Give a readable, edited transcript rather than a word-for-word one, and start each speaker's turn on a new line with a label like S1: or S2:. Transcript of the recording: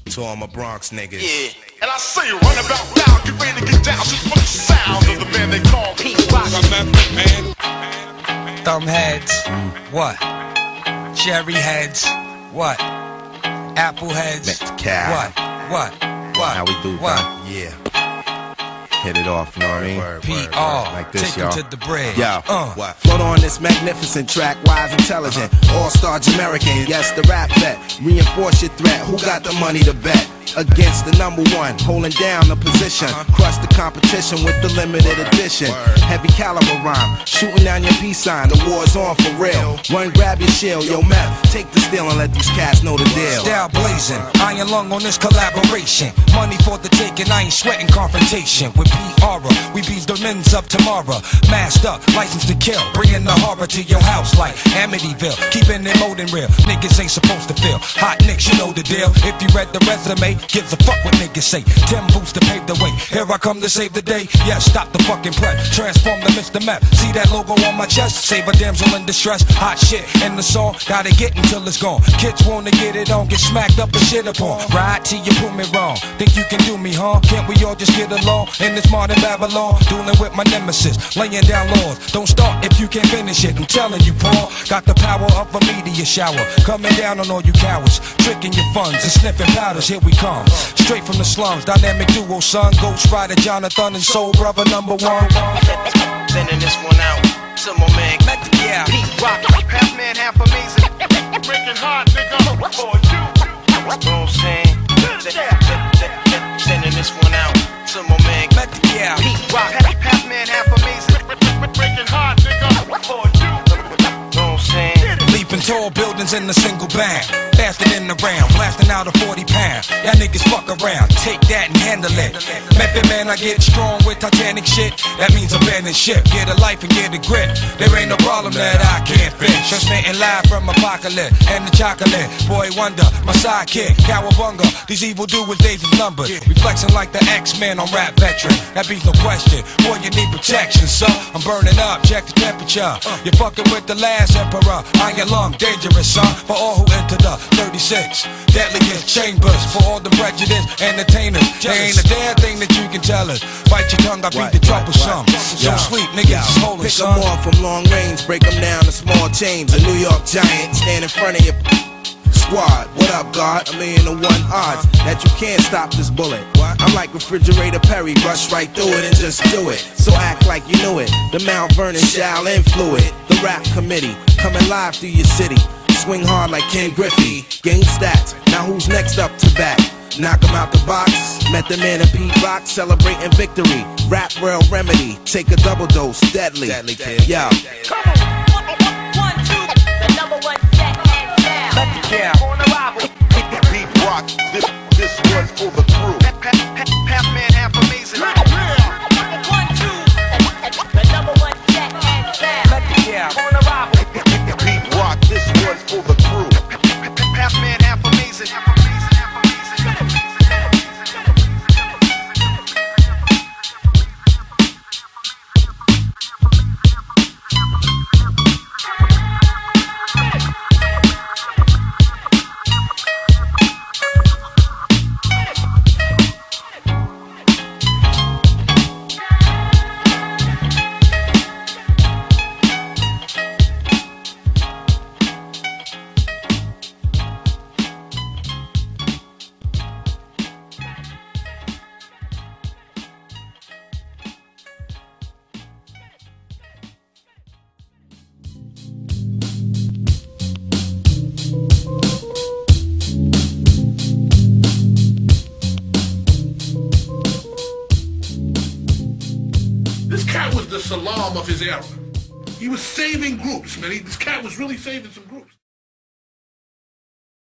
S1: To all my Bronx niggas.
S2: Yeah. And I say run about now, get ready to get down to the sound of the man they call Pete Rock.
S3: Thumb heads, what? Cherry heads, what? Apple heads, what?
S1: How we do,
S3: what?
S1: Yeah. Hit it off, you know what I mean?
S3: P.R.
S1: Like this,
S3: Take
S1: y'all.
S3: him to the bread.
S1: Yo,
S3: What?
S1: Float on this magnificent track, wise, intelligent, all-star Jamaican. Yes, the rap vet. Reinforce your threat. Who got the money to bet? Against the number one, holding down the position. Crush the competition with the limited edition. Heavy caliber rhyme, shooting down your peace sign. The war's on for real. Run, grab your shield, yo meth. Take the steel and let these cats know the deal.
S3: Style blazing, iron lung on this collaboration. Money for the taking, I ain't sweating confrontation. With P.R. we beat the men's up tomorrow. Masked up, license to kill. Bringing the horror to your house like Amityville. Keeping it molding real. Niggas ain't supposed to feel. Hot nicks, you know the deal. If you read the resume, gives a fuck what niggas say. 10 boots to pave the way. Here I come to save the day. Yeah, stop the fucking prep. Transform the Mr. Map. See that logo on my chest? Save a damsel in distress. Hot shit in the song. Gotta get until it's gone. Kids wanna get it on. Get smacked up and shit upon. Ride till you prove me wrong. Think you can do me, huh? Can't we all just get along in this modern Babylon? Dueling with my nemesis. Laying down laws. Don't start if you can't finish it. I'm telling you, Paul. Got the power of a meteor shower. Coming down on all you cowards. Tricking your funds and sniffing powders. Here we come. Straight from the slums, dynamic duo, son. Ghost Rider, Jonathan, and Soul Brother #1.
S2: Sending this one out to my man, yeah. Pete Rock, half man, half amazing. Breaking hard, nigga, for you. You know what I'm saying? Sending this one out to my man, yeah. Pete Rock, half man, half amazing. Breaking hard, nigga, for you. You know what I'm saying?
S3: Leaping tall buildings in a single bang. Faster than the round, blasting out a 40-pound. Y'all niggas fuck around, take that and handle it. Method man, I get strong with Titanic shit. That means abandon ship, get a life and get a grip. There ain't no problem that I can't fix. Transmitting live from Apocalypse and the chocolate. Boy Wonder, my sidekick, Cowabunga. These evil dudes days is numbered. Reflexing like the X-Men on Rap Veteran. That beats no question, boy you need protection, son. I'm burning up, check the temperature. You're fucking with the last emperor. Iron lung, dangerous, son. For all who enter the 36 deadliest chambers. For all the prejudice entertainers. There ain't a damn thing that you can tell us. Bite your tongue, I beat the troublesome. So sweet, niggas is holding,
S1: pick
S3: son.
S1: them off from long range, break them down to small chains. A New York giant stand in front of your squad. What up, God? $1,000,000 to 1 odds that you can't stop this bullet. I'm like Refrigerator Perry, rush right through it and just do it. So act like you knew it. The Mount Vernon Shaolin fluid. The rap committee coming live through your city. Swing hard like Ken Griffey. Game stats. Now who's next up to bat? Knock him out the box. Met the man in Pete Rock celebrating victory. Rap Real Remedy. Take a double dose. Deadly. Deadly kid. Yo.
S4: Come on. 1, 2. The #1 set and sound.
S3: Yeah.
S2: On arrival, Pete Rock, this one's for the crew. Half man, half amazing.
S4: 1, 2. The #1 set and sound.
S3: Yeah.
S2: On arrival, Pete Rock, this one's for the crew. Half man, half amazing.
S5: This cat was the Salam of his era. He was saving groups, man. This cat was really saving some